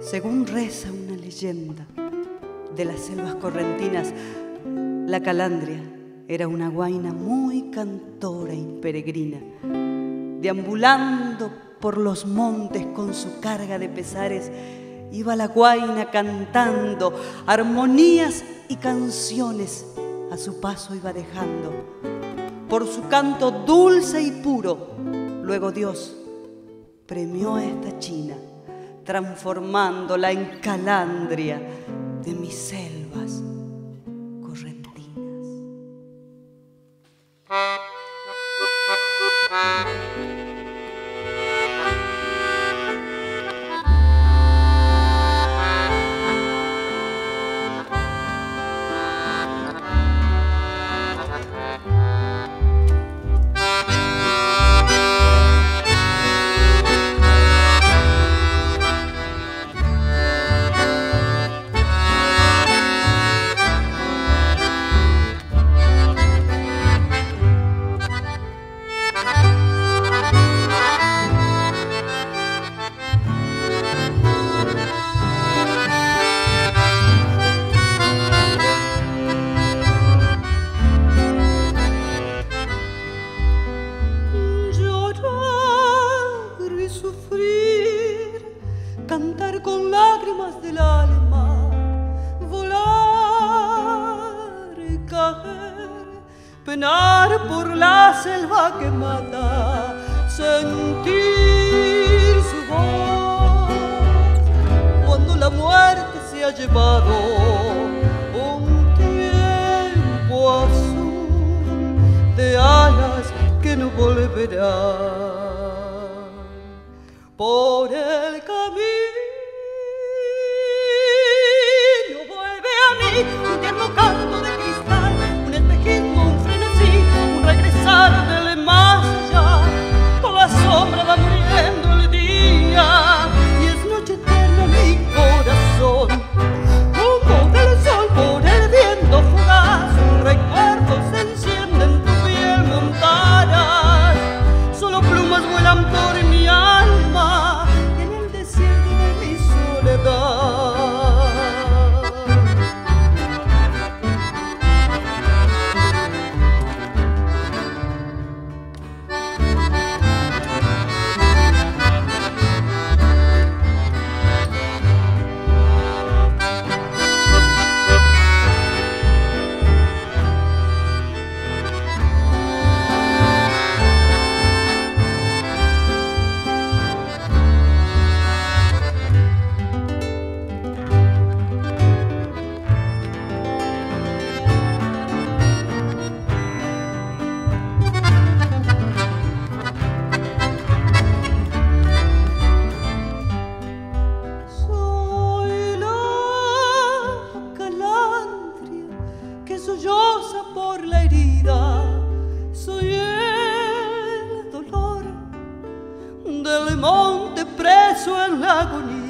Según reza una leyenda de las selvas correntinas, la calandria era una guaina muy cantora y peregrina, deambulando por los montes con su carga de pesares. Iba la guaina cantando armonías y canciones, a su paso iba dejando. Por su canto dulce y puro, luego Dios premió a esta china, transformándola en calandria de mis selvas correntinas. Cantar con lágrimas del alma, volar y caer, penar por la selva que mata, sentir su voz cuando la muerte se ha llevado un tiempo azul de alas que no volverán. Por el camino vuelve a mí un tierno canto de cristal, un espejismo, un frenesí, un regresar del más allá. Por la sombra va muriendo el día y es noche eterna mi corazón. Humo del sol por el viento fugaz, un recuerdo se enciende en tu piel montañas. Solo plumas vuelan por mi alma en el desierto de mi soledad. Solloza por la herida, soy el dolor del monte preso en la agonía.